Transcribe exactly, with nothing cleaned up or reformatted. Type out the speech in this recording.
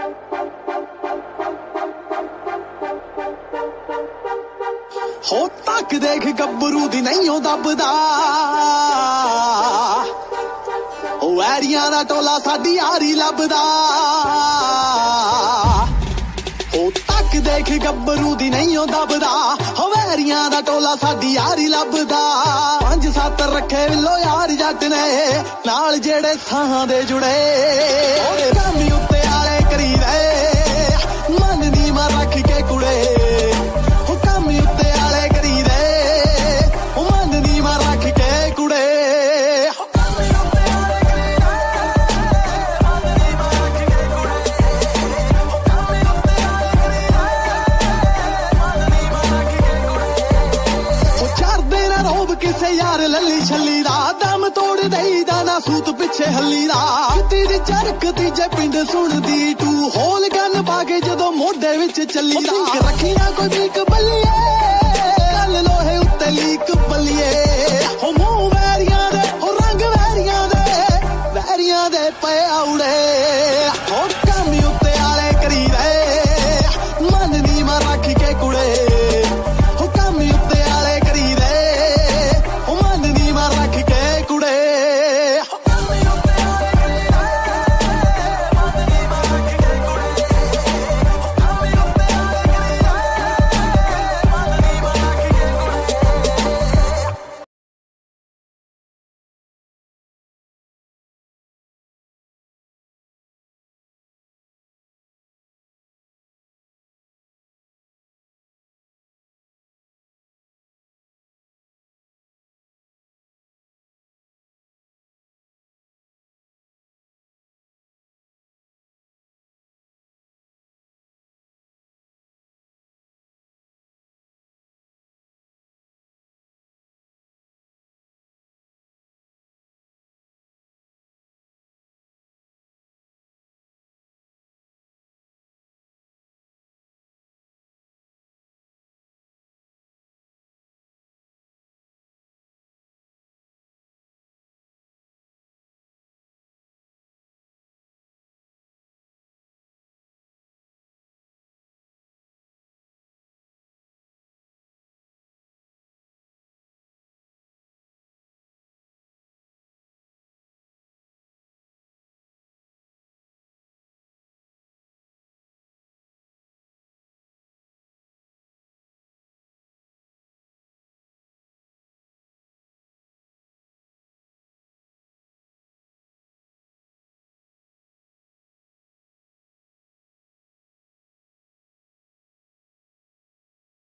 हो तक देख गब्बरू दी नहीं हो दबदा वैरियां दा टोला साडी यारी लभदा हो तक देख गब्बरू दी नहीं हो दबदा वैरियां दा टोला साडी यारी लभदा पंज सत्त रखे विलो यार जट ने नाल जेड़े साहां दे जुड़े कामी उत्ते आले करी दे मन नी मां रख के कुड़े किसे यार लली छली दा दम तोड़ दई दा ना सूत पिछे हली दा तेरी चरक तीजे पिंड सुनदी तू होल गन पाके जदों मोढे विच चली दा रखिया कोई बीक बल्लिए